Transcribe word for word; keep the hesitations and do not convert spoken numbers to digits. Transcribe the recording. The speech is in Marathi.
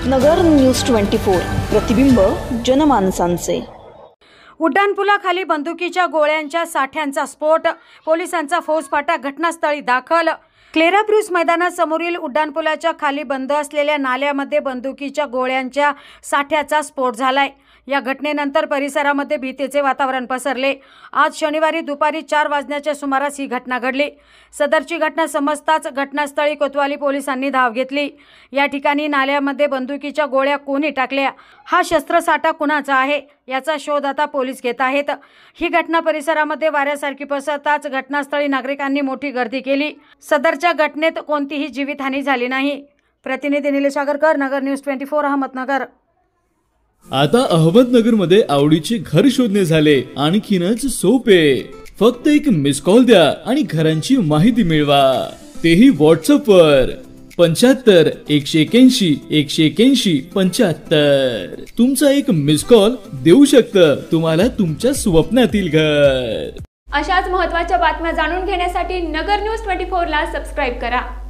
नगर न्यूज ट्वेंटी फोर, प्रतिबिंब जनमानसांचे। उड्डाणपुलाखाली बंदुकीच्या गोळ्यांच्या साठ्यांचा स्फोट, पोलिसांचा फौजफाटा घटनास्थळी दाखल। क्लेराब्रुस मैदानासमोरील उड्डाणपुलाच्या खाली बंद असलेल्या नाल्यामध्ये बंदुकीच्या गोळ्यांच्या साठ्याचा स्फोट झालाय। या घटनेनंतर परिसरामध्ये भीतीचे वातावरण पसरले। आज शनिवारी दुपारी चार वाजण्याच्या सुमारास ही घटना घडली। सदरची घटना समजताच घटनास्थळी कोतवाली पोलिसांनी धाव घेतली। या ठिकाणी नाल्यामध्ये बंदुकीच्या गोळ्या कोणी टाकल्या, हा शस्त्रसाठा कुणाचा आहे याचा शोध आता पोलीस घेत आहेत। ही घटना परिसरामध्ये वाऱ्यासारखी पसरताच घटनास्थळी नागरिकांनी मोठी गर्दी केली। सदरच्या घटनेत कोणतीही जीवितहानी झाली नाही। प्रतिनिधी Nilesh Agarkar, Nagar news twenty four, Ahmednagar. आता अहमदनगर मध्ये आवडीचे घर शोधणे झाले आणखीनच सोपे। फक्त एक मिस कॉल द्या आणि घरांची माहिती मिळवा, तेही व्हॉट्सअप वर पंच्याहत्तर एकशे एक्याऐंशी एकशे एक्याऐंशी पंच्याहत्तर। तुमचा एक मिस कॉल देऊ शकतं तुम्हाला तुमच्या स्वप्नातील घर। अशाच महत्त्वाच्या बातम्या जाणून घेण्यासाठी नगर न्यूज ट्वेंटी फोर ला सबस्क्राइब करा।